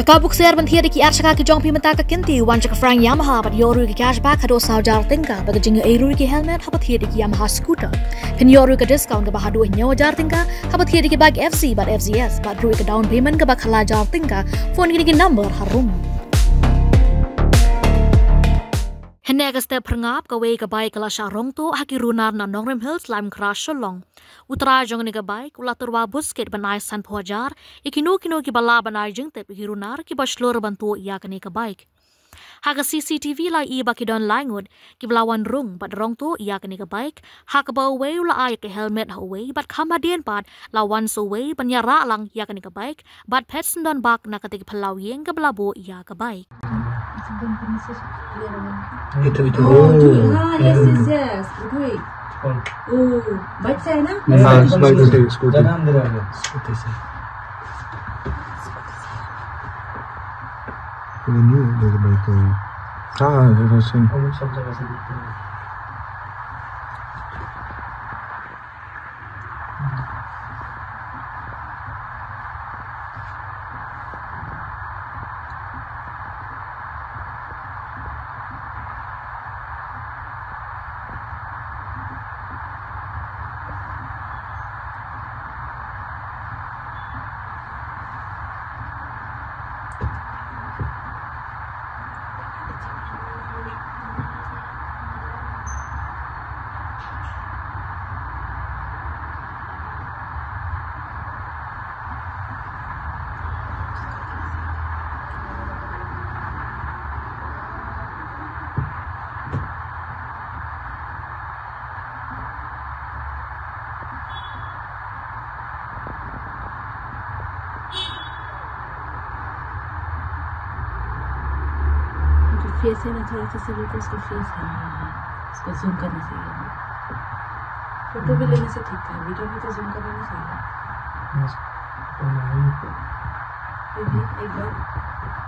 Kabuk ser banthia de ki arshaka ki jong pi mata ka kinti wan chak frang Yamaha but yoru ki cashback hado sawdar tingka baga jinga eru ki helmet habat thia de ki Yamaha scooter pin yoru ka discount ka bahadu nyaw jar tingka habat thia de ki bag FC but FZS but ru ka down payment ka bakhala jar tingka phone ki number harum Henne ka step Phyrngab ka way ka bike la sha Rong to haki runar na Nongrem Hills lime crash Shillong Utara jong ni ka bike ulatur wa busket banai san phojar ikino kino ki bala banai jing te ki runar ki baslor bantu ya ka ni ka bike Haga Cctv la I ba ki don Ngut ki blawan Rong but Rong to ya ka ni ka bike haka ba way la ay ka helmet ha way but khama dien pat la wan so way banya ra lang ya ka ni ka bike but pets don bak na ka ti Phyllaw Ïing ka blabo ya ka bike Itu. Yes. Wait. Oh, bike saya na? Scooter. Scooter. Ini dari bike. Rasin. Face है ना थोड़ा सा सही तो उसका फेस है इसको जूम करना चाहिए फोटो भी लेने से ठीक है वीडियो भी तो जूम करना नहीं चाहिए एक बार